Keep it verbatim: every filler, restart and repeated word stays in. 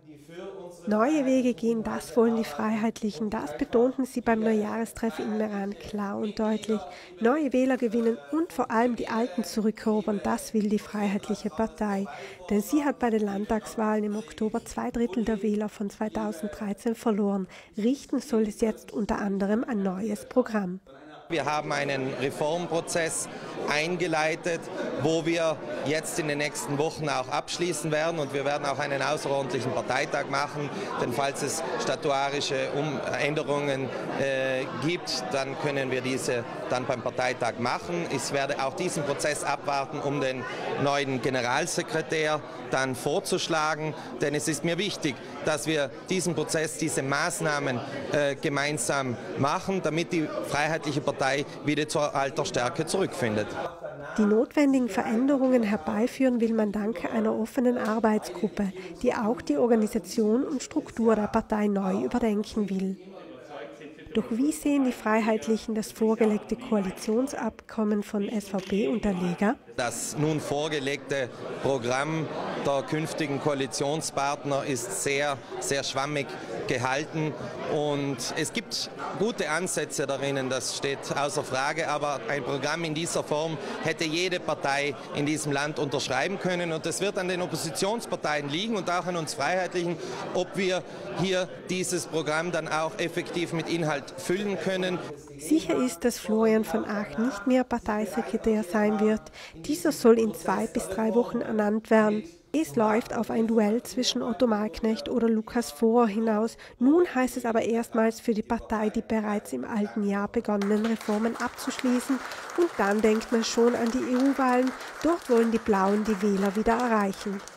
Neue Wege gehen, das wollen die Freiheitlichen. Das betonten sie beim Neujahrestreff in Meran klar und deutlich. Neue Wähler gewinnen und vor allem die Alten zurückerobern, das will die Freiheitliche Partei. Denn sie hat bei den Landtagswahlen im Oktober zwei Drittel der Wähler von zweitausenddreizehn verloren. Richten soll es jetzt unter anderem ein neues Programm. Wir haben einen Reformprozess eingeleitet, wo wir jetzt in den nächsten Wochen auch abschließen werden, und wir werden auch einen außerordentlichen Parteitag machen, denn falls es statuarische Änderungen äh, gibt, dann können wir diese dann beim Parteitag machen. Ich werde auch diesen Prozess abwarten, um den neuen Generalsekretär dann vorzuschlagen, denn es ist mir wichtig, dass wir diesen Prozess, diese Maßnahmen äh, gemeinsam machen, damit die Freiheitliche Partei wieder zur alter Stärke zurückfindet. Die notwendigen Veränderungen herbeiführen will man dank einer offenen Arbeitsgruppe, die auch die Organisation und Struktur der Partei neu überdenken will. Doch wie sehen die Freiheitlichen das vorgelegte Koalitionsabkommen von S V P und der Lega? Das nun vorgelegte Programm der künftigen Koalitionspartner ist sehr, sehr schwammig gehalten, und es gibt gute Ansätze darin, das steht außer Frage, aber ein Programm in dieser Form hätte jede Partei in diesem Land unterschreiben können, und es wird an den Oppositionsparteien liegen und auch an uns Freiheitlichen, ob wir hier dieses Programm dann auch effektiv mit Inhalt füllen können. Sicher ist, dass Florian von Ach nicht mehr Parteisekretär sein wird. Dieser soll in zwei bis drei Wochen ernannt werden. Es läuft auf ein Duell zwischen Otto Malknecht oder Lukas Forer hinaus. Nun heißt es aber erstmals für die Partei, die bereits im alten Jahr begonnenen Reformen abzuschließen. Und dann denkt man schon an die E U-Wahlen. Dort wollen die Blauen die Wähler wieder erreichen.